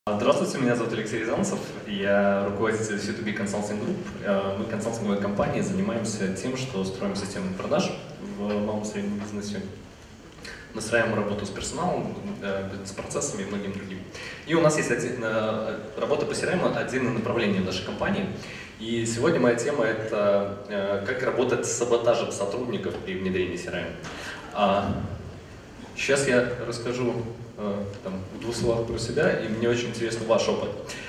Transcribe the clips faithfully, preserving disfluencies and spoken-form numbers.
Здравствуйте, меня зовут Алексей Рязанцев, я руководитель си ту би Consulting Group. Мы консалтинговая компания, занимаемся тем, что строим системы продаж в малом и среднем бизнесе, настраиваем работу с персоналом, с процессами и многим другим. И у нас есть один, работа по си ар эм, отдельное направление нашей компании. И сегодня моя тема – это как работать с саботажем сотрудников при внедрении си ар эм. Сейчас я расскажу там, в двух словах про себя, и мне очень интересен ваш опыт.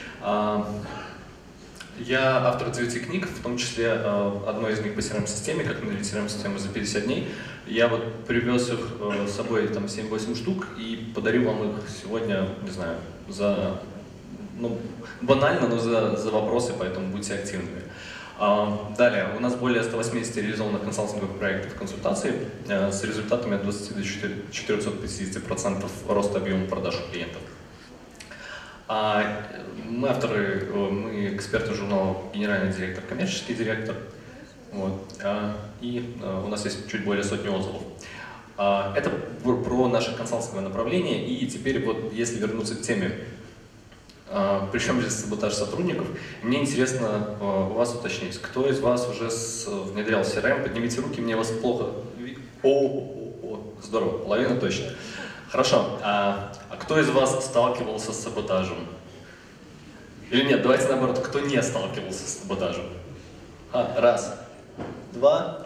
Я автор девяти книг, в том числе одной из них по си ар эм-системе, как внедрить си ар эм-систему за пятьдесят дней. Я вот привез их с собой там семь-восемь штук и подарю вам их сегодня, не знаю, за, ну, банально, но за, за вопросы, поэтому будьте активными. Далее, у нас более ста восьмидесяти реализованных консалтинговых проектов консультаций с результатами от двадцати до четырёхсот пятидесяти процентов роста объема продаж у клиентов. Мы авторы, мы эксперты журнала «Генеральный директор», «Коммерческий директор». Вот. И у нас есть чуть более сотни отзывов. Это про наше консалтинговое направление. И теперь, вот, если вернуться к теме, причем здесь саботаж сотрудников, мне интересно у вас уточнить, кто из вас уже внедрял си ар эм, поднимите руки, мне вас плохо видно. О, о, о, здорово, половина точно. Хорошо, а, а кто из вас сталкивался с саботажем? Или нет, давайте наоборот, кто не сталкивался с саботажем? А, раз, два,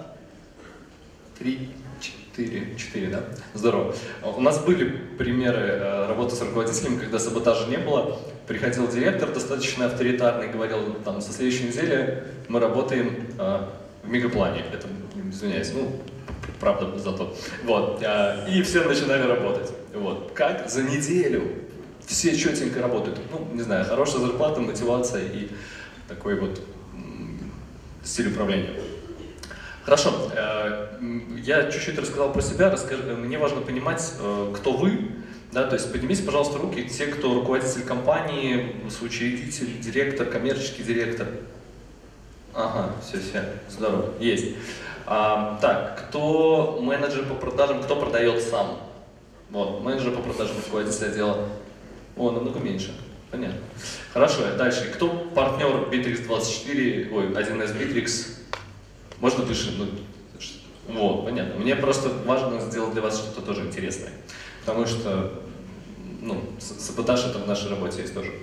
три, четыре, четыре, да? Здорово. У нас были примеры работы с руководителями, когда саботажа не было. Приходил директор, достаточно авторитарный, говорил, там, со следующей недели мы работаем э, в мегаплане. Это, извиняюсь, ну, правда, зато. Вот. Э, и все начинали работать. Вот. Как? За неделю. Все четенько работают. Ну, не знаю, хорошая зарплата, мотивация и такой вот стиль управления. Хорошо. Э, я чуть-чуть рассказал про себя. Расскажи, мне важно понимать, э, кто вы. Да, то есть поднимите, пожалуйста, руки те, кто руководитель компании, соучредитель, директор, коммерческий директор. Ага, все, все, здорово, есть. А, так, кто менеджер по продажам, кто продает сам? Вот, менеджер по продажам, руководитель отдела. О, намного меньше, понятно. Хорошо, дальше. Кто партнер Битрикс двадцать четыре, ой, один эс Битрикс? Можно выше? Ну, вот, понятно. Мне просто важно сделать для вас что-то тоже интересное. Потому что, ну, саботаж это в нашей работе есть тоже.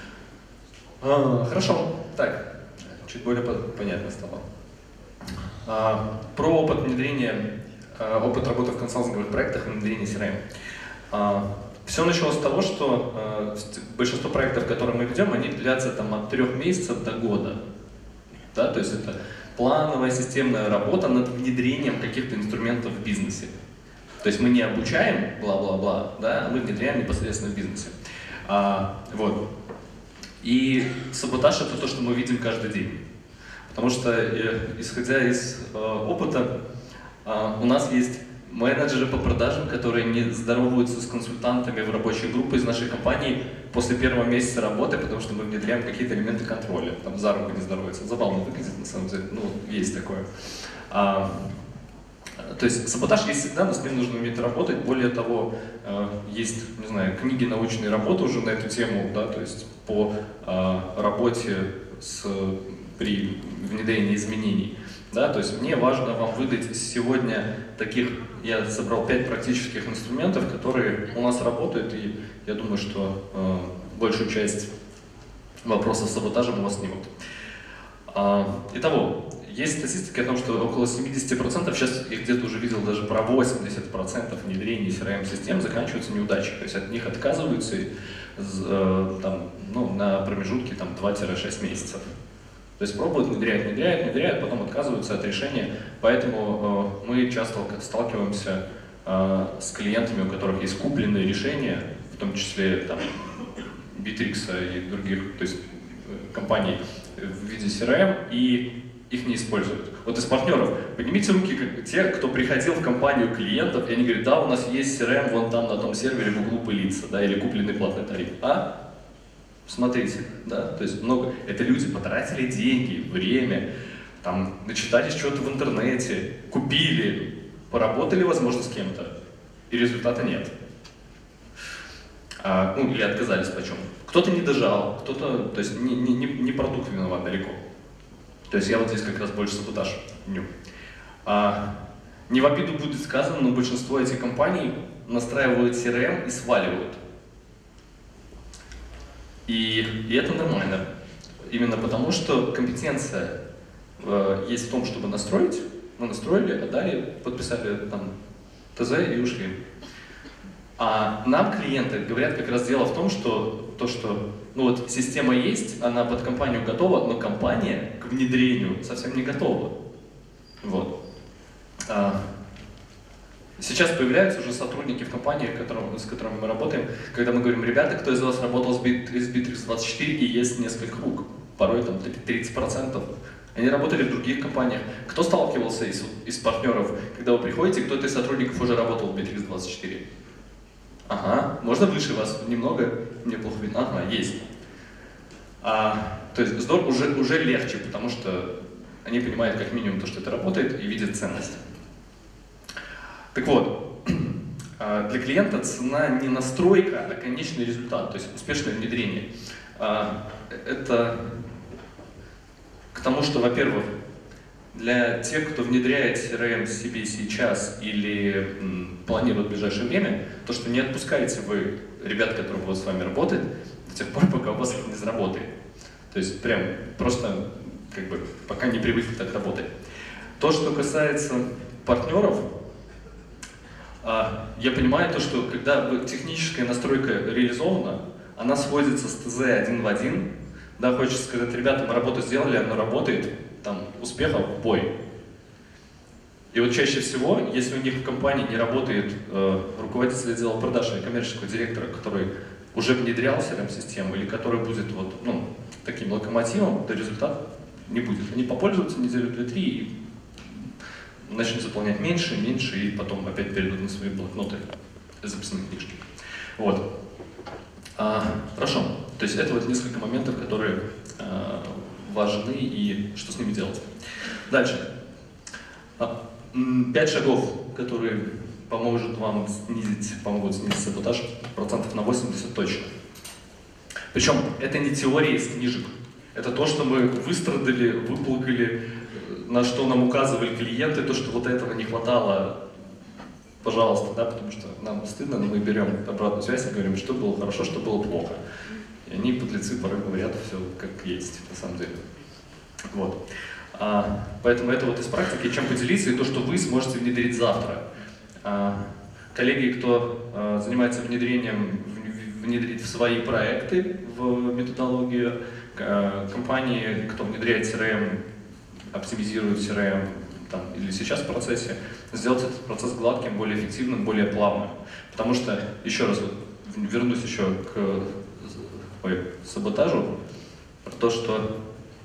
А, хорошо, так, чуть более понятно стало. А, про опыт внедрения, а, опыт работы в консалтинговых проектах и внедрения си ар эм. А, все началось с того, что а, большинство проектов, которые мы ведем, они длятся там, от трех месяцев до года. Да, то есть это плановая системная работа над внедрением каких-то инструментов в бизнесе. То есть мы не обучаем, бла-бла-бла, да, а мы внедряем непосредственно в бизнесе. А, вот. И саботаж — это то, что мы видим каждый день. Потому что, э, исходя из э, опыта, э, у нас есть менеджеры по продажам, которые не здороваются с консультантами в рабочей группе из нашей компании после первого месяца работы, потому что мы внедряем какие-то элементы контроля. Там за руку не здороваются. Забавно выглядит, на самом деле. Ну, есть такое. А, То есть саботаж есть всегда, но с ним нужно уметь работать. Более того, есть, не знаю, книги, научные работы уже на эту тему, да, то есть по работе с, при внедрении изменений. Да, то есть мне важно вам выдать сегодня таких, я собрал пять практических инструментов, которые у нас работают, и я думаю, что э, большую часть вопросов с саботажем у вас снимут. Итого, есть статистика о том, что около семидесяти процентов, сейчас я где-то уже видел даже про восемьдесят процентов внедрения си ар эм-систем заканчиваются неудачей. То есть от них отказываются там, ну, на промежутке два-шесть месяцев. То есть пробуют, внедряют, внедряют, внедряют, потом отказываются от решения. Поэтому э, мы часто сталкиваемся э, с клиентами, у которых есть купленные решения, в том числе там, Битрикса и других, то есть, компаний в виде си ар эм, и их не используют. Вот из партнеров поднимите руки как, те, кто приходил в компанию клиентов, и они говорят, да, у нас есть си ар эм вон там на том сервере в углу пылится, да, или купленный платный тариф. А? Смотрите, да, то есть много, это люди потратили деньги, время, там, начитались что-то в интернете, купили, поработали, возможно, с кем-то, и результата нет. А, ну, или отказались почем. Кто-то не дожал, кто-то, то есть не, не, не продукт виноват далеко. То есть я вот здесь как раз больше саботаж виню. А, не в обиду будет сказано, но большинство этих компаний настраивают си ар эм и сваливают. И, и это нормально. Именно потому, что компетенция э, есть в том, чтобы настроить. Мы настроили, отдали, подписали там ТЗ и ушли. А нам клиенты говорят, как раз дело в том, что то, что ну вот система есть, она под компанию готова, но компания к внедрению совсем не готова. Вот. А сейчас появляются уже сотрудники в компании, с которыми мы работаем, когда мы говорим: ребята, кто из вас работал с Bittrex двадцать четыре и есть несколько рук, порой там тридцать процентов. Они работали в других компаниях. Кто сталкивался из, из партнеров, когда вы приходите, кто из сотрудников уже работал в Bittrex двадцать четыре? Ага, можно выше вас немного? Мне плохо видно. Ага, есть. А, то есть здорово, уже, уже легче, потому что они понимают как минимум то, что это работает, и видят ценность. Так вот, для клиента цена не настройка, а конечный результат, то есть успешное внедрение. Это к тому, что, во-первых, для тех, кто внедряет си ар эм себе сейчас или м, планирует в ближайшее время, то, что не отпускаете вы ребят, которые будут с вами работать, до тех пор, пока у вас это не заработает. То есть прям просто как бы пока не привыкли так работать. То, что касается партнеров, а, я понимаю то, что когда техническая настройка реализована, она сводится с ТЗ один в один. Да, хочется сказать: ребята, мы работу сделали, она работает, там, успехов в бой. И вот чаще всего, если у них в компании не работает э, руководитель отдела продаж или коммерческого директора, который уже внедрял си ар эм-систему или который будет вот, ну, таким локомотивом, то результат не будет. Они попользуются неделю, две-три и начнут заполнять меньше, меньше, и потом опять перейдут на свои блокноты, записные книжки. Вот. А, хорошо. То есть это вот несколько моментов, которые а, важны и что с ними делать. Дальше. А, пять шагов, которые поможет вам снизить, помогут снизить саботаж процентов на восемьдесят точно. Причем это не теория из книжек. Это то, что мы выстрадали, выплакали, на что нам указывали клиенты, то, что вот этого не хватало. Пожалуйста, да, потому что нам стыдно, но мы берем обратную связь и говорим, что было хорошо, что было плохо. И они, подлецы, порой говорят все как есть, на самом деле. Вот. А, поэтому это вот из практики, чем поделиться, и то, что вы сможете внедрить завтра. А, коллеги, кто а, занимается внедрением, в, внедрить в свои проекты в методологию, а, компании, кто внедряет си ар эм, оптимизирует си ар эм, там, или сейчас в процессе, сделать этот процесс гладким, более эффективным, более плавным. Потому что, еще раз, вот, вернусь еще к ой, саботажу, про то, что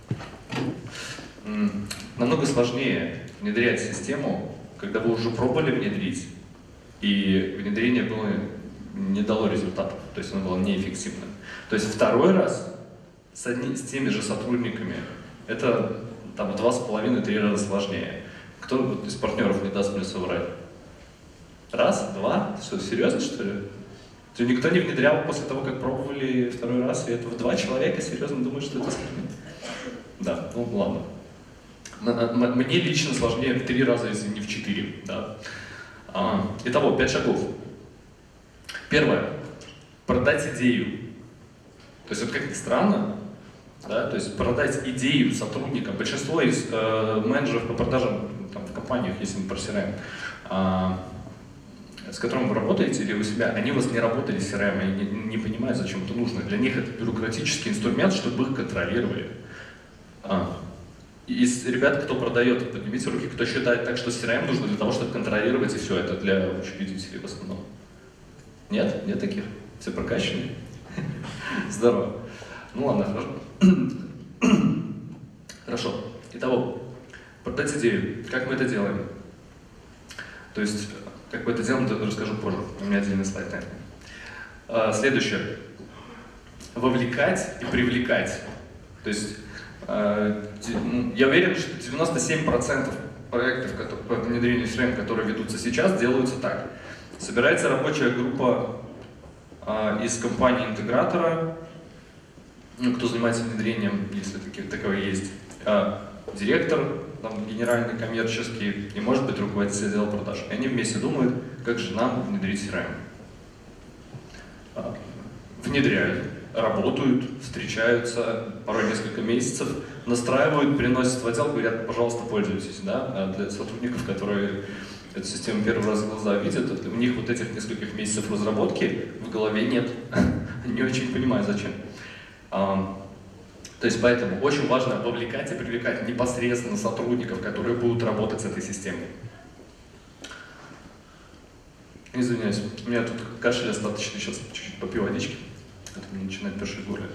м, намного сложнее внедрять систему, когда вы уже пробовали внедрить, и внедрение было, не дало результатов, то есть оно было неэффективным. То есть второй раз с, одни, с теми же сотрудниками это там, в два с половиной-три раза сложнее. Кто вот из партнеров не даст мне соврать? Раз, два? Что, серьезно, что ли? То никто не внедрял после того, как пробовали второй раз, и это в два человека серьезно думают, что это сложнее? Да, ну ладно. Мне лично сложнее в три раза, если не в четыре. Да. А, итого, пять шагов. Первое. Продать идею. То есть, вот как ни странно, да, то есть продать идею сотрудникам. Большинство из э, менеджеров по продажам там, в компаниях, если мы про си ар эм, э, с которым вы работаете или у себя, они у вас не работали с си ар эм, они не, не понимают, зачем это нужно. Для них это бюрократический инструмент, чтобы их контролировали. А, из ребят, кто продает, поднимите руки, кто считает так, что си ар эм нужно для того, чтобы контролировать, и все, это для учредителей в основном. Нет? Нет таких? Все прокачанные? Здорово. Ну ладно, хорошо. Хорошо. Итого, продать идею. Как мы это делаем? То есть, как мы это делаем, я расскажу позже. У меня отдельный слайд на это. А, следующее. Вовлекать и привлекать. То есть, а, я уверен, что девяносто семь процентов проектов по внедрению си ар эм, которые ведутся сейчас, делаются так. Собирается рабочая группа а, из компании-интегратора, ну, кто занимается внедрением, если таки, таковые есть, а, директор, там, генеральный, коммерческий и, может быть, руководитель отдела продаж. И они вместе думают, как же нам внедрить си ар эм. А, внедряют, работают, встречаются, порой несколько месяцев, настраивают, приносят в отдел, говорят, пожалуйста, пользуйтесь. Да? А для сотрудников, которые эту систему первый раз в глаза видят, у них вот этих нескольких месяцев разработки в голове нет. Не очень понимаю, зачем. А, то есть поэтому очень важно вовлекать и привлекать непосредственно сотрудников, которые будут работать с этой системой. Извиняюсь, у меня тут кашель остаточный, сейчас чуть-чуть попью водички, это мне начинает першить горло.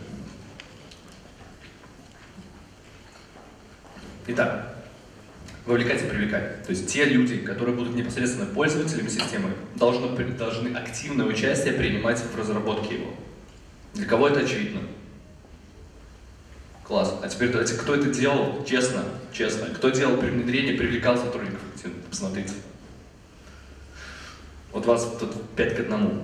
Итак, вовлекать и привлекать. То есть те люди, которые будут непосредственно пользователями системы, должны, должны активное участие принимать в разработке его. Для кого это очевидно? Класс. А теперь давайте, кто это делал честно, честно? Кто делал при внедрении, привлекал сотрудников? Посмотрите. Вот вас тут пять к одному.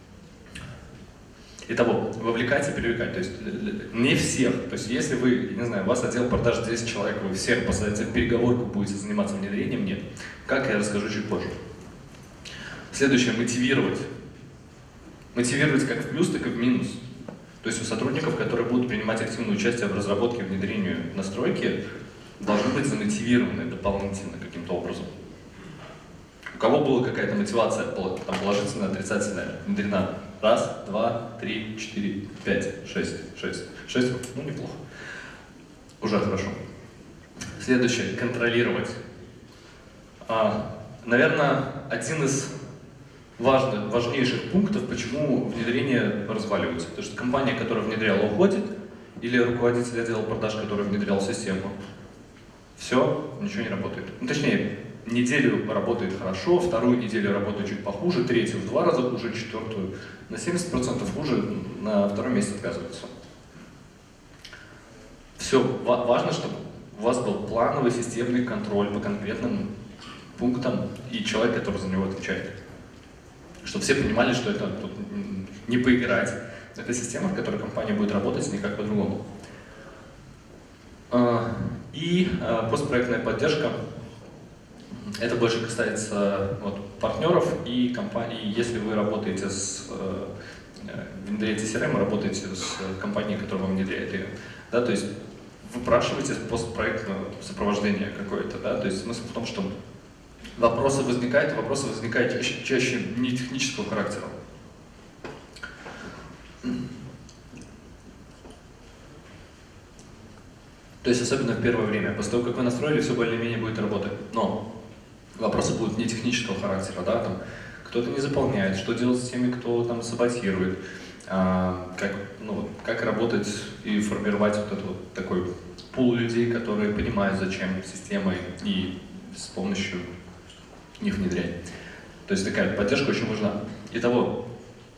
Итого, вовлекать и привлекать. То есть не всех. То есть если вы, не знаю, у вас отдел продаж десять человек, вы всех посадите в переговорку, будете заниматься внедрением, нет. Как, я расскажу чуть позже. Следующее, мотивировать. Мотивировать как в плюс, так и в минус. То есть у сотрудников, которые будут принимать активное участие в разработке, внедрению, настройке, должны быть замотивированы дополнительно каким-то образом. У кого была какая-то мотивация, там, положительная, отрицательная, внедрена? Раз, два, три, четыре, пять, шесть, шесть. Шесть, ну неплохо. Уже хорошо. Следующее, контролировать. А, наверное, один из важных, важнейших пунктов, почему внедрение разваливается. Потому что компания, которая внедряла, уходит, или руководитель отдела продаж, который внедрял систему, все, ничего не работает. Ну, точнее, неделю работает хорошо, вторую неделю работает чуть похуже, третью в два раза хуже, четвертую на семьдесят процентов хуже, на втором месяце отказывается. Все, важно, чтобы у вас был плановый системный контроль по конкретным пунктам и человек, который за него отвечает. Чтобы все понимали, что это тут не поиграть. Это система, в которой компания будет работать никак по-другому. И постпроектная поддержка. Это больше касается вот, партнеров и компаний. Если вы работаете с внедряете си ар эм, работаете с компанией, которая вам внедряет ее, да, то есть выпрашиваете постпроектное сопровождение какое-то, да, то есть смысл в том, что вопросы возникают, вопросы возникают чаще, чаще не технического характера. То есть особенно в первое время, после того, как вы настроили, все более-менее будет работать. Но вопросы будут не технического характера, да, там кто-то не заполняет, что делать с теми, кто там саботирует, а, как, ну, как работать и формировать вот этот вот такой пул людей, которые понимают, зачем система, и с помощью них внедрять. То есть такая поддержка очень важна. Итого,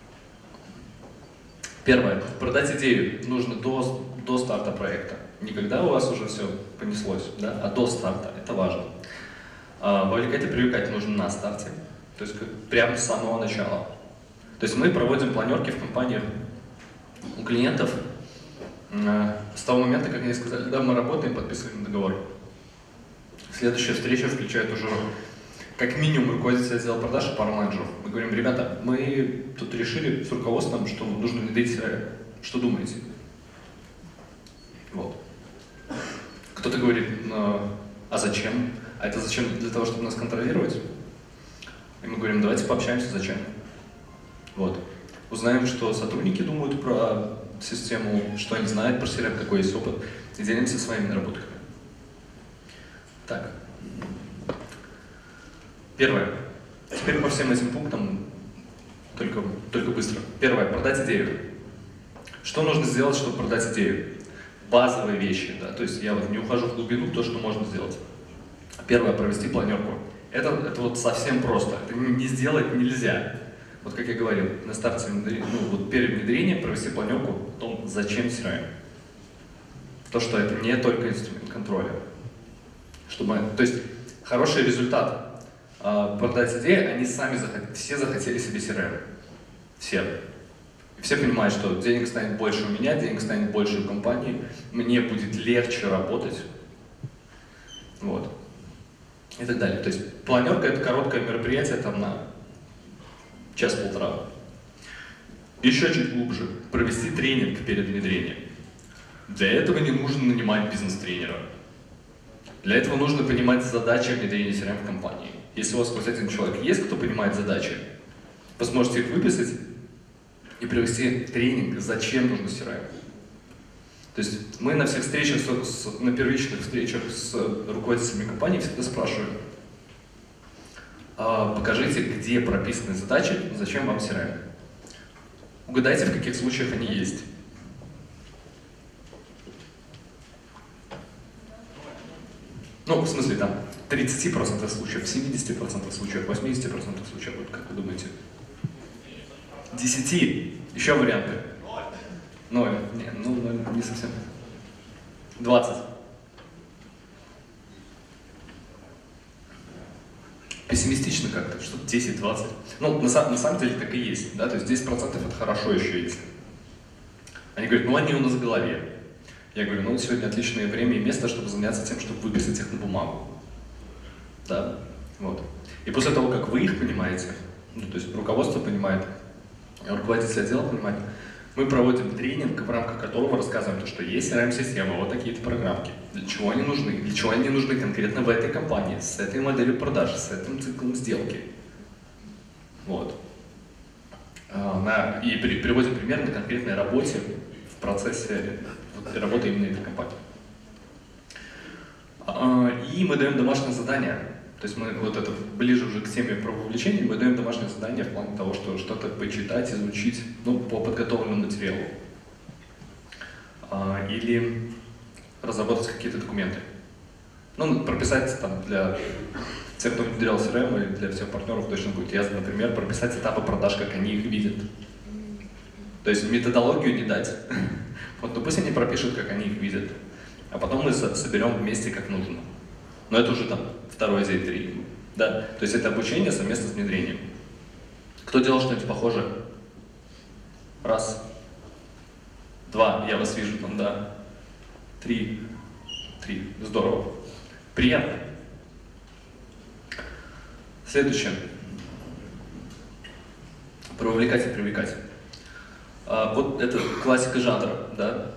первое, продать идею нужно до, до старта проекта. Не когда у вас уже все понеслось, да, а до старта, это важно. А, вовлекать и привлекать нужно на старте, то есть прямо с самого начала. То есть мы проводим планерки в компаниях у клиентов э, с того момента, как они сказали, да, мы работаем, подписываем договор. Следующая встреча включает уже как минимум руководитель отдела продаж и пару менеджеров. Мы говорим, ребята, мы тут решили с руководством, что нужно внедрить си ар эм. Что думаете? Вот. Кто-то говорит, ну, а зачем? А это зачем? Для того, чтобы нас контролировать? И мы говорим, давайте пообщаемся, зачем? Вот. Узнаем, что сотрудники думают про систему, что они знают про си ар эм, какой есть опыт, и делимся своими наработками. Так. Первое. Теперь по всем этим пунктам, только, только быстро. Первое. Продать идею. Что нужно сделать, чтобы продать идею? Базовые вещи, да, то есть я вот не ухожу в глубину, то, что можно сделать. Первое, провести планерку. Это, это вот совсем просто, это не сделать нельзя. Вот как я говорил, на старте, ну, вот перед внедрением провести планерку о том, зачем си ар эм. То, что это не только инструмент контроля. Чтобы, то есть хороший результат продать идеи, они сами захотели, все захотели себе си ар эм. Все. И все понимают, что денег станет больше у меня, денег станет больше у компании, мне будет легче работать. Вот. И так далее. То есть планерка — это короткое мероприятие там на час-полтора. Еще чуть глубже. Провести тренинг перед внедрением. Для этого не нужно нанимать бизнес-тренера. Для этого нужно понимать задачи внедрения си ар эм в компании. Если у вас хоть один человек есть, кто понимает задачи, вы сможете их выписать и провести тренинг, зачем нужно си ар эм. То есть мы на всех встречах, с, с, на первичных встречах с руководителями компании всегда спрашиваем: а, покажите, где прописаны задачи, зачем вам си ар эм. Угадайте, в каких случаях они есть. Ну, в смысле, там, в тридцати процентах случаев, в семидесяти процентах случаев, в восьмидесяти процентах случаев, вот как вы думаете? десять. Еще варианты. Ноль. Не, ну, ноль, не совсем. двадцать. Пессимистично как-то, что десять-двадцать. Ну, на, на самом деле так и есть, да, то есть десять процентов это хорошо еще есть. Они говорят: ну они у нас в голове. Я говорю: ну сегодня отличное время и место, чтобы заняться тем, чтобы выписать их на бумагу. Да, вот. И после того, как вы их понимаете, ну, то есть руководство понимает, руководитель отдела понимает, мы проводим тренинг, в рамках которого рассказываем, что есть си ар эм-система, вот такие-то программки, для чего они нужны, для чего они нужны конкретно в этой компании, с этой моделью продаж, с этим циклом сделки. Вот. И приводим пример на конкретной работе в процессе работы именно этой компании. И мы даем домашнее задание. То есть мы вот это ближе уже к теме про вовлечение, мы даем домашнее задание в плане того, что что-то почитать, изучить, ну, по подготовленному материалу. Или разработать какие-то документы. Ну, прописать там для тех, кто внедрял си ар эм, и для всех партнеров точно будет ясно, например, прописать этапы продаж, как они их видят. То есть методологию не дать. Вот, ну пусть они пропишут, как они их видят, а потом мы соберем вместе, как нужно. Но это уже там второй зей три. Да? То есть это обучение совместно с внедрением. Кто делал что-нибудь похожее? Раз. Два. Я вас вижу там, да. Три. Три. Здорово. Приятно. Следующее. Про вовлекать и привлекать. А, вот это классика жанра, да.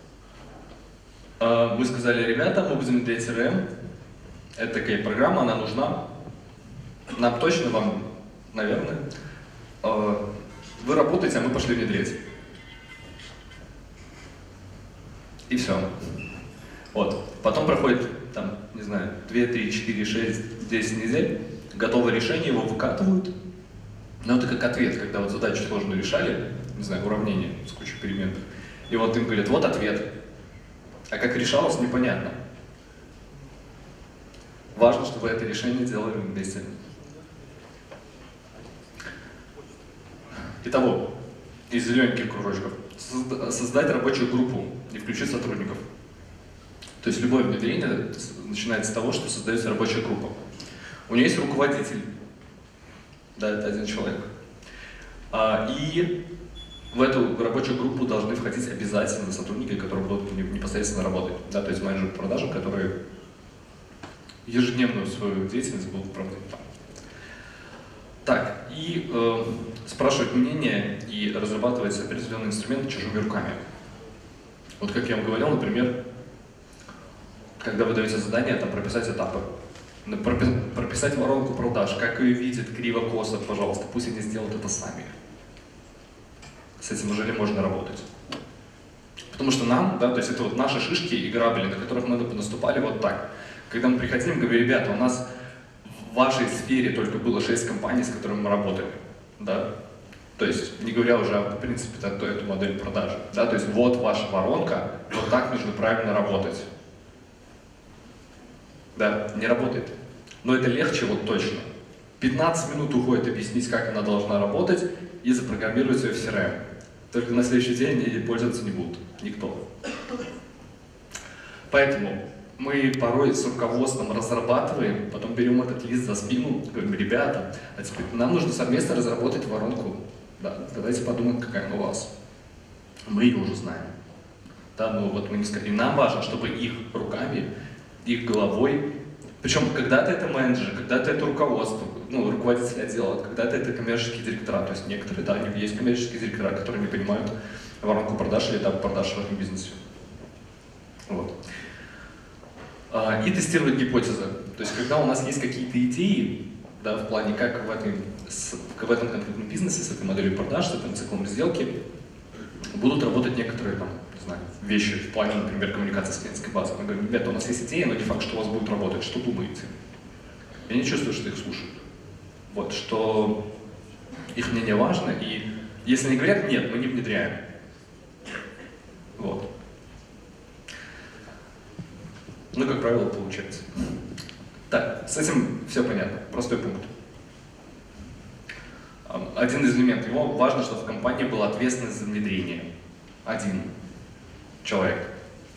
А, мы сказали: ребята, мы будем внедрять си ар эм. Это такая программа, она нужна. Нам точно, вам, наверное. А, вы работаете, а мы пошли внедрять. И все. Вот. Потом проходит, там, не знаю, две, три, четыре, шесть, десять недель. Готовое решение, его выкатывают. Но это как ответ, когда вот задачу сложную решали, не знаю, уравнение с кучей переменных. И вот им говорят: вот ответ. А как решалось, непонятно. Важно, чтобы это решение делали вместе. Итого, из зелененьких кружочков. Создать рабочую группу и включить сотрудников. То есть любое внедрение начинается с того, что создается рабочая группа. У нее есть руководитель. Да, это один человек. И в эту рабочую группу должны входить обязательно сотрудники, которые будут непосредственно работать. Да, то есть менеджеры по продажам, которые ежедневную свою деятельность будут проводить там. Так, и э, спрашивать мнение и разрабатывать определенные инструменты чужими руками. Вот как я вам говорил, например, когда вы даете задание, там прописать этапы. Прописать воронку продаж, как ее видят, криво-косо, пожалуйста, пусть они сделают это сами. С этим уже не можно работать. Потому что нам, да, то есть это вот наши шишки и грабли, на которых мы наступали вот так. Когда мы приходим, говорим: ребята, у нас в вашей сфере только было шесть компаний, с которыми мы работали. Да? То есть, не говоря уже о принципе, то, эту модель продажи. Да? То есть вот ваша воронка, вот так нужно правильно работать. Да, не работает. Но это легче вот точно. пятнадцать минут уходит объяснить, как она должна работать, и запрограммировать ее в си ар эм. Только на следующий день ей пользоваться не будут. Никто. Поэтому мы порой с руководством разрабатываем, потом берем этот лист за спину, говорим: ребята, а теперь нам нужно совместно разработать воронку Да, давайте подумаем, какая она у вас. Мы ее уже знаем. Да, ну вот мы не сказали. И нам важно, чтобы их руками, их головой, причем когда-то это менеджер, когда-то это руководство, ну, руководитель отдела, когда-то это коммерческие директора. То есть некоторые, да, есть коммерческие директора, которые не понимают воронку продаж или этап продаж в этом бизнесе. Вот. И тестировать гипотезы. То есть когда у нас есть какие-то идеи, да, в плане, как в, этой, в этом конкретном бизнесе, с этой моделью продаж, с этим циклом сделки, будут работать некоторые там, не знаю, вещи в плане, например, коммуникации с клиентской базой. Мы говорим: ребята, у нас есть идея, но не факт, что у вас будет работать. Что думаете? Я не чувствую, что их слушают. Вот, что их мнение важно, и если они говорят: нет, мы не внедряем. Вот. Ну, как правило, получается. Так, с этим все понятно. Простой пункт. Один из элементов его: важно, чтобы в компании была ответственность за внедрение. Один человек.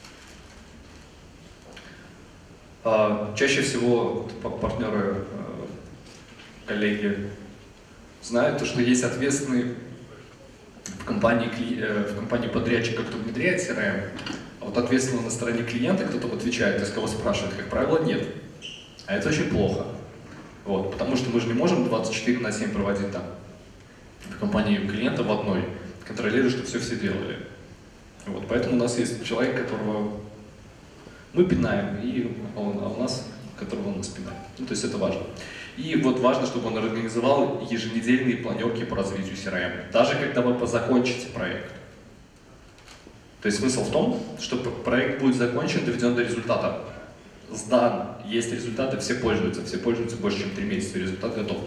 Чаще всего партнеры, коллеги знают, что есть ответственный в компании, в компании подрядчика, кто внедряет си ар эм, а вот ответственно на стороне клиента кто-то отвечает, из кого спрашивает, как правило, нет. А это очень плохо. Вот, потому что мы же не можем двадцать четыре на семь проводить там в компании клиента в одной, контролируя, что все все делали. Вот, поэтому у нас есть человек, которого мы пинаем, и он, а у нас, которого он нас пинает. Ну, то есть это важно. И вот важно, чтобы он организовал еженедельные планерки по развитию си ар эм, даже когда вы закончите проект. То есть смысл в том, что проект будет закончен, доведен до результата. Сдан, есть результаты, все пользуются, все пользуются больше, чем три месяца, результат готов.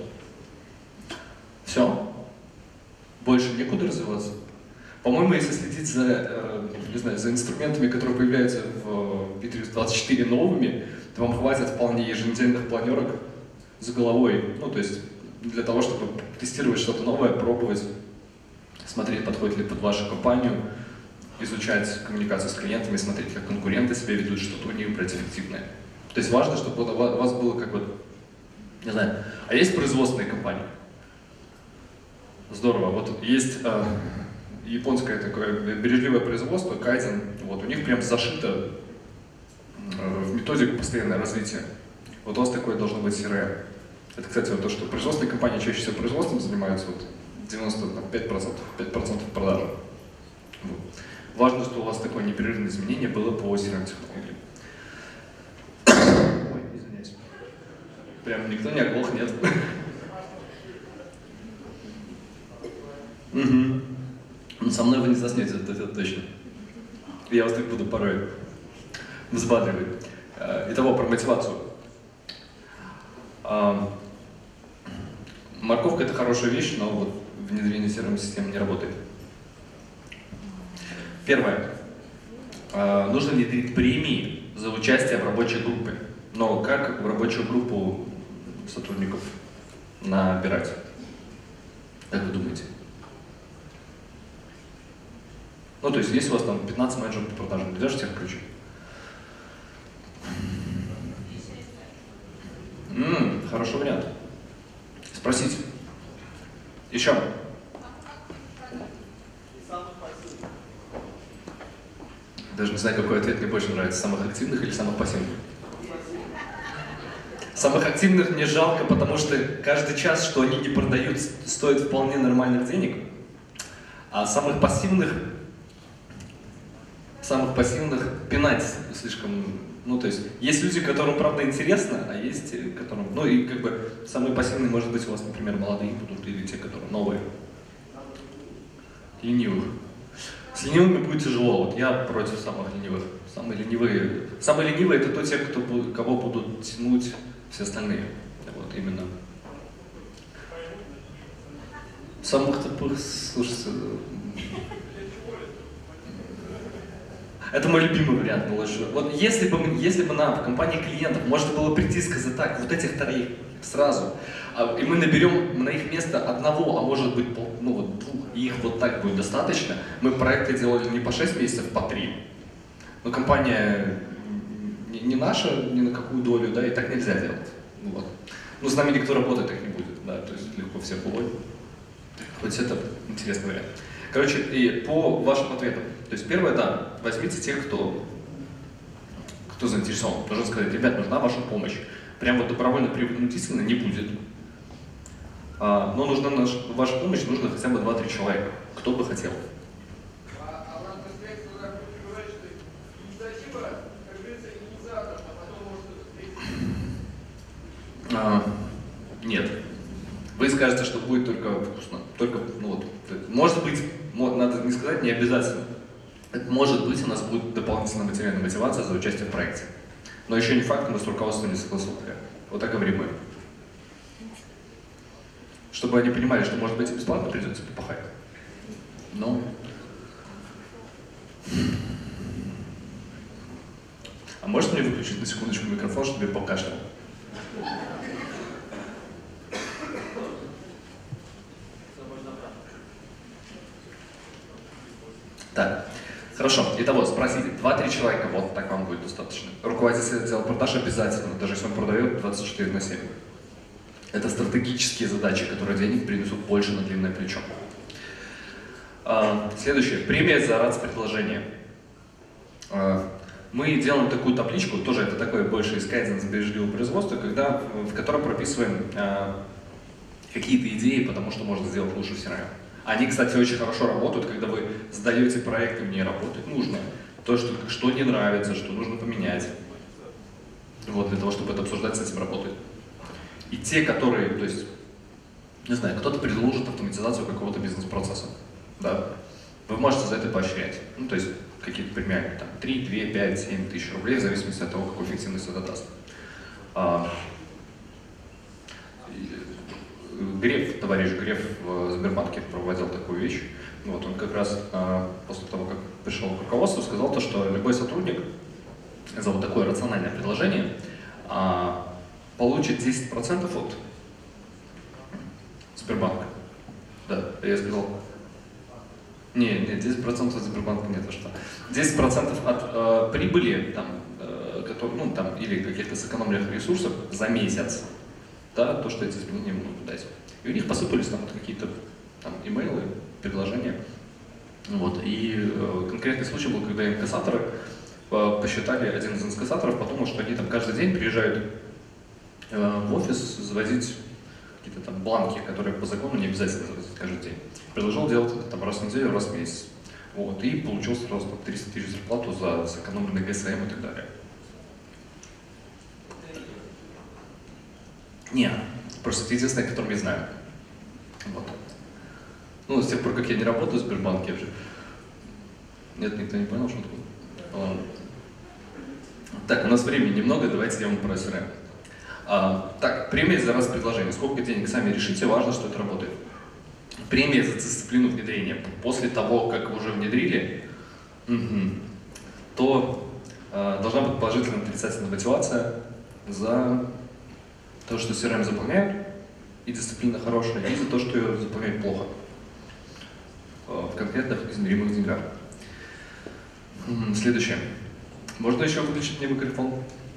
Все. Больше некуда развиваться. По-моему, если следить за, э, не знаю, за инструментами, которые появляются в Битрикс двадцать четыре новыми, то вам хватит вполне еженедельных планерок за головой. Ну, то есть для того, чтобы тестировать что-то новое, пробовать, смотреть, подходит ли под вашу компанию, изучать коммуникацию с клиентами, смотреть, как конкуренты себя ведут, что-то у них брать эффективное. То есть важно, чтобы у вас было как бы, не знаю, а есть производственные компании? Здорово. Вот есть э, японское такое бережливое производство, кайдзен, вот у них прям зашито э, в методику постоянное развитие. Вот у вас такое должно быть си ар эм. Это, кстати, вот то, что производственные компании чаще всего производством занимаются, вот девяносто пять процентов, пять процентов продаж. Вот. Важно, что у вас такое непрерывное изменение было по си ар эм-технологии. Ой, извиняюсь. Прям никто не оглох, нет? Угу. Ну, со мной вы не заснете, это, это точно. Я вас так буду порой взбадривать. Итого, про мотивацию. Морковка — это хорошая вещь, но вот внедрение си ар эм-системы не работает. Первое. Нужно внедрить премии за участие в рабочей группе. Но как в рабочую группу сотрудников набирать? Как вы думаете? Ну, то есть, если у вас там пятнадцать менеджеров по продажам, ты дашь всех ключи? М-м, хороший вариант. Спросите. Еще. Даже не знаю, какой ответ мне больше нравится, самых активных или самых пассивных. Самых активных мне жалко, потому что каждый час, что они не продают, стоит вполне нормальных денег, а самых пассивных, самых пассивных пинать слишком, ну то есть, есть люди, которым правда интересно, а есть которым, ну и как бы самые пассивные, может быть, у вас, например, молодые будут или те, которые новые, ленивых. С ленивыми будет тяжело, вот я против самых ленивых. Самые ленивые, самые ленивые — это то те, кто, кого будут тянуть все остальные. Вот именно. Самых тупых, слушайте, это мой любимый вариант на лучше. Вот если бы, если бы нам в компании клиентов можно было прийти и сказать: так, вот этих троих сразу, и мы наберем на их место одного, а может быть, ну вот двух, и их вот так будет достаточно, мы проекты делали не по шесть месяцев, по три. Но компания не, не наша, ни на какую долю, да, и так нельзя делать. Вот. Ну, с нами никто работать так не будет, да, то есть легко всех уводить. Вот это интересный вариант. Короче, и по вашим ответам. То есть первое, да, возьмите тех, кто, кто заинтересован. Нужно сказать, ребят, нужна ваша помощь. Прям вот добровольно-принудительно не будет. А, но нужна наша, ваша помощь, нужно хотя бы два-три человека. Кто бы хотел. А, а вам говорит, что инициатива, как говорится, инициатор, а потом может а, Нет. Вы скажете, что будет только вкусно. Только, ну вот, может быть, надо не сказать, не обязательно. Может быть, у нас будет дополнительная материальная мотивация за участие в проекте. Но еще не факт, мы с руководством не согласовали. Вот так говорим мы. Чтобы они понимали, что, может быть, и бесплатно придется попахать. Но... А можешь мне выключить на секундочку микрофон, чтобы я покашлял? Так, хорошо. Итого, спросите, два-три человека, вот так вам будет достаточно. Руководитель отдела продаж обязательно, даже если он продает двадцать четыре на семь. Это стратегические задачи, которые денег принесут больше на длинное плечо. А, следующее. Премия за РАЦ-предложение. А, мы делаем такую табличку, тоже это такое больше из кайдзена бережливого производства, когда, в котором прописываем а, какие-то идеи, потому что можно сделать лучше в си эр эм. Они, кстати, очень хорошо работают, когда вы сдаете проект, и мне работать нужно. То, что, что не нравится, что нужно поменять. Вот, для того, чтобы это обсуждать, с этим работать. И те, которые, то есть, не знаю, кто-то предложит автоматизацию какого-то бизнес-процесса. Да? Вы можете за это поощрять. Ну, то есть, какие-то премиальные, там, три, две, пять, семь тысяч рублей, в зависимости от того, какую эффективность это даст. А, Греф, товарищ Греф в Сбербанке проводил такую вещь. Вот он как раз а, после того, как пришел к руководству, сказал то, что любой сотрудник за вот такое рациональное предложение а, получит десять процентов от Сбербанка. Да, я сказал. Не, нет, десять процентов от Сбербанка нет, а что? десять процентов от э, прибыли, там, э, который, ну, там, или каких-то сэкономленных ресурсов за месяц. Да, то, что эти изменения могут дать. И у них посыпались там вот какие-то там имейлы, предложения. Вот. И э, конкретный случай был, когда инкассаторы э, посчитали, один из инкассаторов подумал, что они там каждый день приезжают э, в офис завозить какие-то там бланки, которые по закону не обязательно завозить каждый день. Предложил делать это там раз в неделю, раз в месяц. Вот. И получил сразу там, триста тысяч зарплату за сэкономленный гэ эс эм и так далее. Нет, просто это единственное, о котором я знаю. Вот. Ну, с тех пор, как я не работаю в Сбербанке, уже... Нет, никто не понял шутку? Ладно. Так, у нас времени немного, давайте я вам про эс эр эм. А, так, премия за раз предложение. Сколько денег сами решите, важно, что это работает. Премия за дисциплину внедрения. После того, как вы уже внедрили, угу, то а, должна быть положительная отрицательная мотивация за то, что си эр эм заполняют, и дисциплина хорошая, и за то, что ее заполняют плохо. В конкретных измеримых деньгах. Следующее. Можно еще выключить мне микрофон?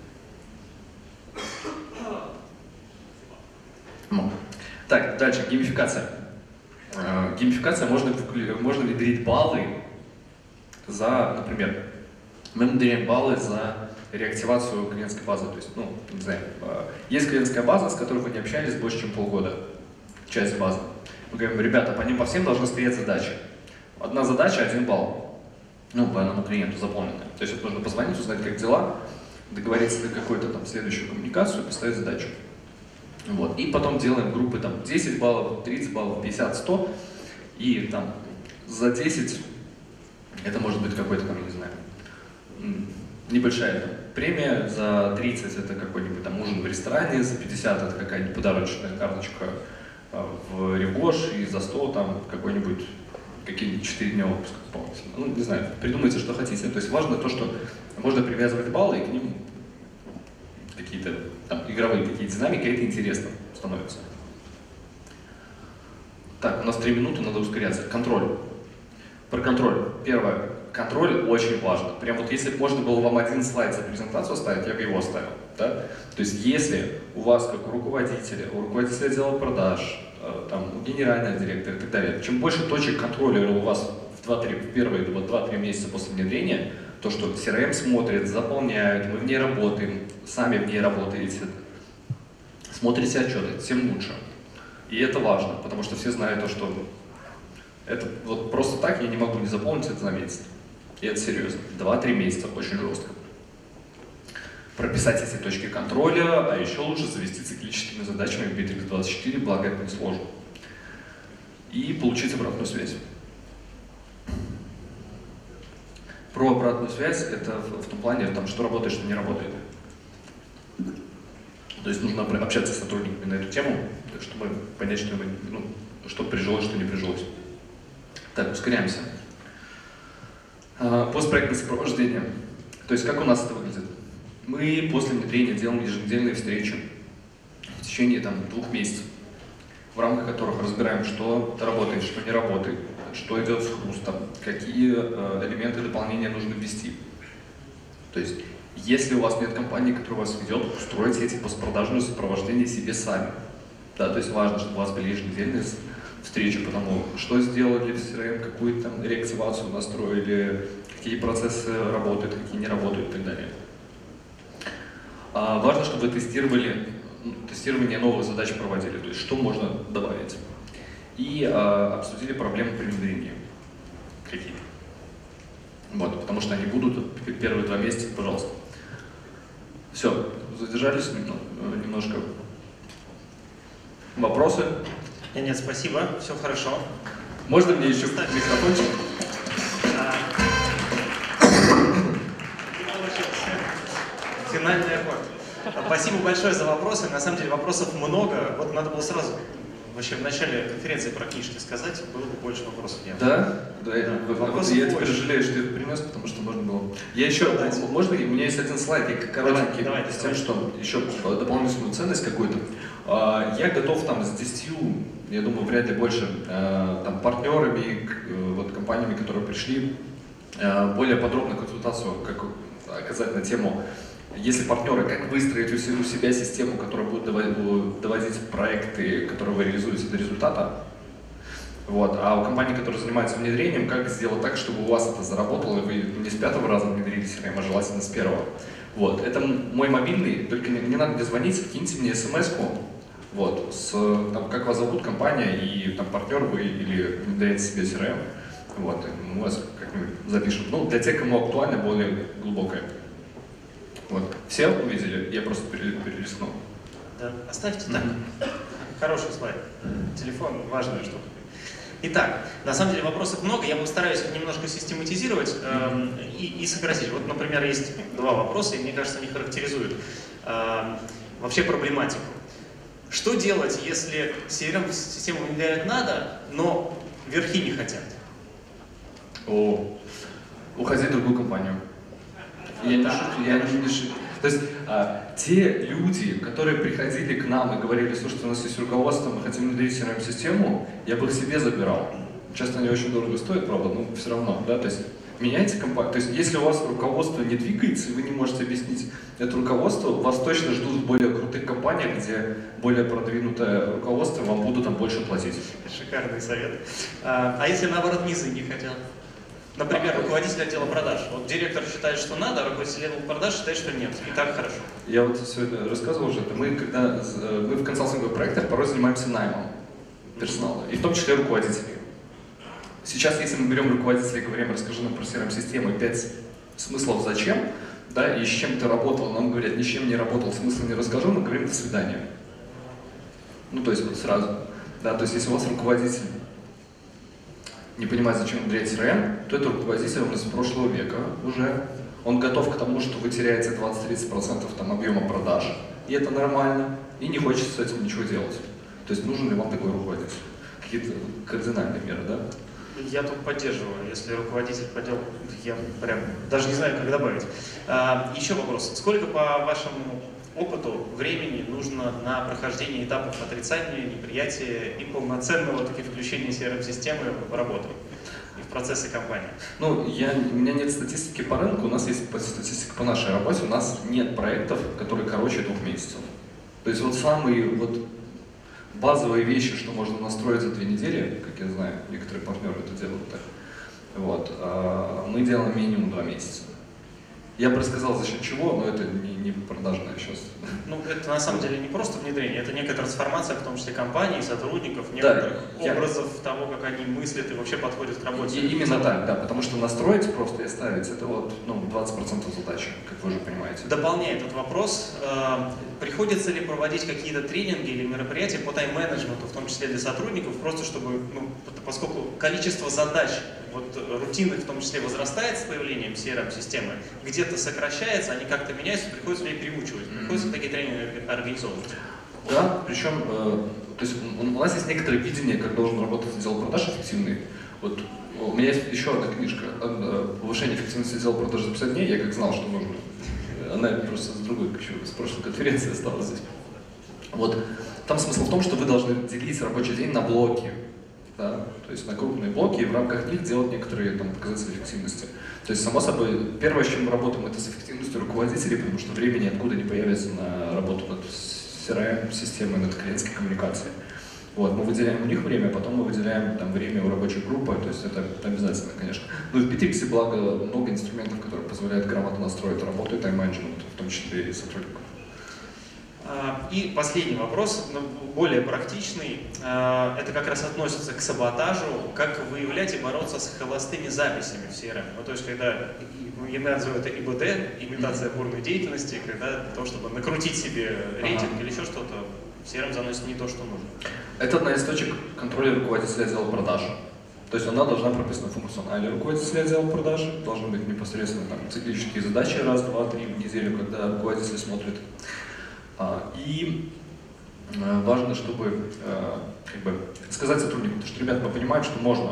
Так, дальше, геймификация. Геймификация, можно, можно внедрить баллы за, например, мы внедряем баллы за реактивацию клиентской базы. То есть, ну, не знаю, есть клиентская база, с которой вы не общались больше, чем полгода. Часть базы. Мы говорим, ребята, по ним по всем должны стоять задачи. Одна задача, один балл. Ну, по одному клиенту заполненная. То есть, это нужно позвонить, узнать, как дела, договориться на какую-то там следующую коммуникацию, поставить задачу. Вот. И потом делаем группы там десять баллов, тридцать баллов, пятьдесят, сто. И там за десять, это может быть какой-то там, я не знаю, небольшая там премия, за тридцать это какой-нибудь там ужин в ресторане, за пятьдесят это какая-нибудь подарочная карточка в Ревгош, и за сто там какой-нибудь, какие-нибудь четыре дня отпуска дополнительно. Ну, не знаю, придумайте, что хотите. То есть важно то, что можно привязывать баллы, и к ним какие-то там игровые такие динамики, это интересно становится. Так, у нас три минуты, надо ускоряться. Контроль. Про контроль. Первое. Контроль очень важно. Прям вот если бы можно было вам один слайд за презентацию оставить, я бы его оставил. Да? То есть если у вас, как у руководителя, у руководителя отдела продаж, там, у генерального директора и так далее. Чем больше точек контроля у вас в, два-три, в первые два-три месяца после внедрения, то, что си ар эм смотрит, заполняют, мы в ней работаем, сами в ней работаете, смотрите отчеты, тем лучше. И это важно, потому что все знают то, что это вот просто так я не могу не заполнить это за месяц. И это серьезно. два-три месяца очень жестко. Прописать эти точки контроля, а еще лучше завести циклическими задачами в Bittrex двадцать четыре, благо это не сложно. И получить обратную связь. Про обратную связь это в, в том плане, там, что работает, что не работает. То есть нужно общаться с сотрудниками на эту тему, чтобы понять, что, ну, что прижилось, что не прижилось. Так, ускоряемся. Постпроектное сопровождение. То есть как у нас это выглядит? Мы после внедрения делаем еженедельные встречи в течение там, двух месяцев, в рамках которых разбираем, что работает, что не работает, что идет с хрустом, какие э, элементы дополнения нужно ввести. То есть, если у вас нет компании, которая вас ведет, устройте эти постпродажные сопровождения себе сами. Да, то есть важно, чтобы у вас были еженедельные встречи по тому, что сделали в си ар эм, какую там реактивацию настроили, какие процессы работают, какие не работают и так далее. А важно, чтобы вы тестировали, тестирование новых задач проводили, то есть что можно добавить. И а, обсудили проблемы при внедрении какие-то. Вот, потому что они будут первые два месяца, пожалуйста. Все, задержались немножко. Вопросы? Нет, нет, спасибо, все хорошо. Можно мне еще микрофончик? Финальный аккорд. Спасибо большое за вопросы. На самом деле вопросов много. Вот надо было сразу вообще в начале конференции про книжки сказать, было бы больше вопросов. Нет. Да? Да, да. Вы, вот я теперь жалею, что я их принес, потому что можно было. Я еще, давайте. Можно, у меня есть один слайд, я коротенький, давайте, с тем, давайте. Что еще дополнительную ценность какую-то. Я готов там с десятью, я думаю, вряд ли больше, там, партнерами, вот, компаниями, которые пришли, более подробную консультацию как оказать на тему, если партнеры, как выстроить у себя систему, которая будет доводить проекты, которые вы реализуете до результата. Вот. А у компании, которые занимаются внедрением, как сделать так, чтобы у вас это заработало, и вы не с пятого раза внедрили си ар эм, а желательно с первого. Вот. Это мой мобильный, только не, не надо мне звонить, киньте мне смс-ку, вот, с, там, как вас зовут, компания, и там партнер вы или внедряете себе си ар эм. Вот. Мы вас как-нибудь запишем. Ну, для тех, кому актуально, более глубокое. Вот. Все увидели? Я просто перелистнул. Да, оставьте так. Mm-hmm. Хороший слайд. Телефон – важная штука. Итак, на самом деле вопросов много, я постараюсь их немножко систематизировать э, и, и сократить. Вот, например, есть два вопроса, и мне кажется, они характеризуют э, вообще проблематику. Что делать, если си ар эм-систему внедрять надо, но верхи не хотят? О, уходить в другую компанию. Я не шучу, я не, не шучу. То есть а, те люди, которые приходили к нам и говорили, слушайте, у нас есть руководство, мы хотим внедрить си ар эм-систему, я бы их себе забирал. Часто они очень дорого стоят, правда, но все равно, да, то есть меняйте компанию. То есть если у вас руководство не двигается, и вы не можете объяснить это руководство, вас точно ждут в более крутых компаниях, где более продвинутое руководство, вам будут там больше платить. Шикарный совет. А, а если наоборот низы не хотят? Например, руководитель отдела продаж. Вот директор считает, что надо, а руководитель отдела продаж считает, что нет. И так хорошо. Я вот сегодня рассказывал уже это. Мы, когда, мы в консалтинговых проектах порой занимаемся наймом персонала, и в том числе руководителей. Сейчас, если мы берем руководителя и говорим, расскажи нам про си ар эм-систему и пять смыслов зачем, да, и с чем ты работал, нам говорят, ни с чем не работал, смысла не расскажу, мы говорим до свидания. Ну, то есть вот сразу. Да, то есть если у вас руководитель не понимает, зачем внедрять си ар эм, то это руководитель он из прошлого века уже. Он готов к тому, что вы теряете двадцать-тридцать процентов там, объема продаж, и это нормально, и не хочет с этим ничего делать. То есть нужен ли вам такой руководитель? Какие-то кардинальные меры, да? Я тут поддерживаю. Если руководитель по делу, я прям даже не знаю, как добавить. А, еще вопрос. Сколько по вашему опыту времени нужно на прохождение этапов отрицания, неприятия и полноценного таки включения си ар эм-системы в работу и в процессы компании? Ну, я, у меня нет статистики по рынку, у нас есть статистика по нашей работе, у нас нет проектов, которые короче двух месяцев. То есть вот самый вот базовые вещи, что можно настроить за две недели, как я знаю, некоторые партнеры это делают так. Вот. А мы делаем минимум два месяца. Я бы рассказал, за счет чего, но это не, не продажное сейчас. Ну, это на самом деле не просто внедрение, это некая трансформация, в том числе компаний, сотрудников, некоторых да, образов я... того, как они мыслят и вообще подходят к работе. И именно так, да, потому что настроить просто и ставить, это вот ну, двадцать процентов задачи, как вы уже понимаете. Дополняя этот вопрос, э, приходится ли проводить какие-то тренинги или мероприятия по тайм-менеджменту, в том числе для сотрудников, просто чтобы, ну, поскольку количество задач, вот, рутинных в том числе, возрастает с появлением си эр эм-системы, где-то сокращается, они как-то меняются, приходится людей переучивать, приходится такие тренинги организовывать. Да, причем, э, то есть у, у нас есть некоторое видение, как должен работать отдел продаж эффективный. Вот у меня есть еще одна книжка «Повышение эффективности отдела продаж за пятьдесят дней», я как знал, что нужно. Она просто с другой, еще с прошлой конференции осталась здесь. Вот. Там смысл в том, что вы должны делить рабочий день на блоки. Да? То есть на крупные блоки и в рамках них делать некоторые там, показатели эффективности. То есть, само собой, первое, с чем мы работаем, это с эффективностью руководителей, потому что времени откуда не появится на работу над си эр эм-системой, над клиентской коммуникацией. Вот, мы выделяем у них время, потом мы выделяем там, время у рабочей группы, то есть это, это обязательно, конечно. Но в Bittrex, благо, много инструментов, которые позволяют грамотно настроить работу и тайм-менеджмент, в том числе и сотрудников. И последний вопрос, более практичный, это как раз относится к саботажу, как выявлять и бороться с холостыми записями в си эр эм. Ну, то есть, когда, я называю это и бэ дэ, имитация бурной деятельности, когда для того, чтобы накрутить себе рейтинг ага. или еще что-то, си эр эм заносит не то, что нужно. Это одна из точек контроля руководителя отдела продаж. То есть она должна прописана в функционале руководителя отдела продаж, должны быть непосредственно там, циклические задачи раз, два, три в неделю, когда руководитель смотрит. И важно, чтобы как бы, сказать сотруднику, потому что, ребят, мы понимаем, что можно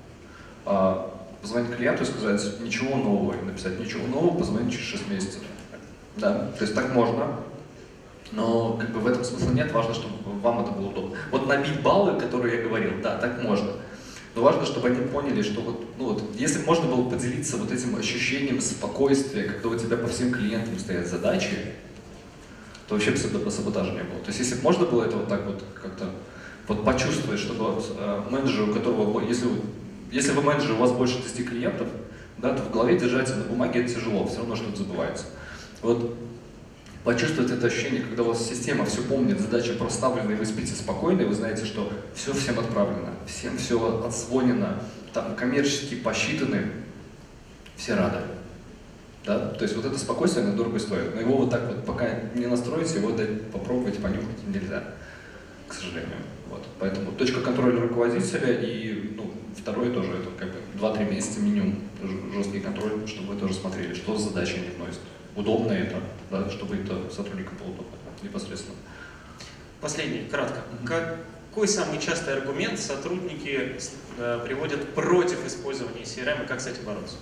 позвонить клиенту и сказать ничего нового, и написать ничего нового, позвонить через шесть месяцев. Да, то есть так можно, но как бы в этом смысла нет, важно, чтобы вам это было удобно. Вот набить баллы, которые я говорил, да, так можно. Но важно, чтобы они поняли, что вот, ну вот, если бы можно было поделиться вот этим ощущением спокойствия, когда у тебя по всем клиентам стоят задачи, то вообще бы саботажа не было. То есть если бы можно было это вот так вот как-то вот почувствовать, чтобы вот, э, менеджер, у которого, если вы, если вы менеджер, у вас больше десяти клиентов, да, то в голове держать на бумаге это тяжело, все равно что-то забывается. Вот почувствовать это ощущение, когда у вас система все помнит, задача проставлена, и вы спите спокойно, и вы знаете, что все всем отправлено, всем все отзвонено, там коммерчески посчитаны, все рады. Да? То есть вот это спокойствие, оно дорого стоит. Но его вот так вот, пока не настроите, его дать, попробовать, понюхать нельзя, к сожалению. Вот. Поэтому точка контроля руководителя и ну, второе тоже, это как бы два-три месяца минимум жесткий контроль, чтобы вы тоже смотрели, что за задачи они вносят. Удобно это, да, чтобы это сотрудникам было удобно, непосредственно. Последний, кратко. Какой самый частый аргумент сотрудники э, приводят против использования си эр эм и как с этим бороться?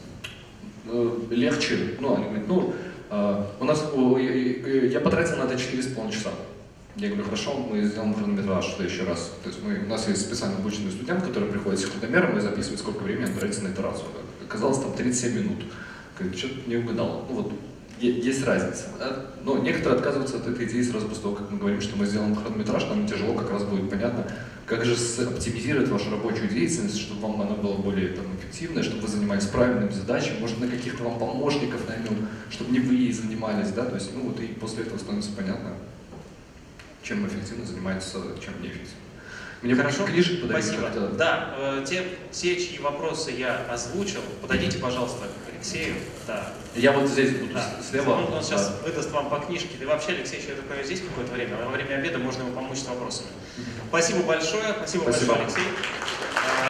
Легче. Ну, они говорят, ну, э, у нас, э, я потратил на это четыре с половиной часа. Я говорю, хорошо, мы сделаем хронометраж в следующий раз. То есть мы, у нас есть специально обученный студент, который приходит с секундомером и записывает, сколько времени он тратит на итерацию. Оказалось, там тридцать семь минут. Говорит, что-то не угадал. Ну, вот, есть разница. Да? Но некоторые отказываются от этой идеи сразу после того, как мы говорим, что мы сделаем хронометраж, нам тяжело как раз будет понятно, как же оптимизировать вашу рабочую деятельность, чтобы вам она была более там, эффективной, чтобы вы занимались правильными задачами, может на каких-то вам помощников наймем, чтобы не вы ей занимались, да, то есть, ну вот и после этого становится понятно, чем эффективно занимается, чем неэффективно. Мне хорошо, книжек подарить. Спасибо. Да, э, те, те, чьи вопросы я озвучил, подойдите, пожалуйста, к Алексею. Да. Я вот здесь буду, да. слева. Он, он сейчас да. выдаст вам по книжке. Да и вообще, Алексей еще, я так понимаю, здесь какое-то время. Во время обеда можно ему помочь с вопросами. Mm-hmm. Спасибо большое. Спасибо, Спасибо. большое, Алексей.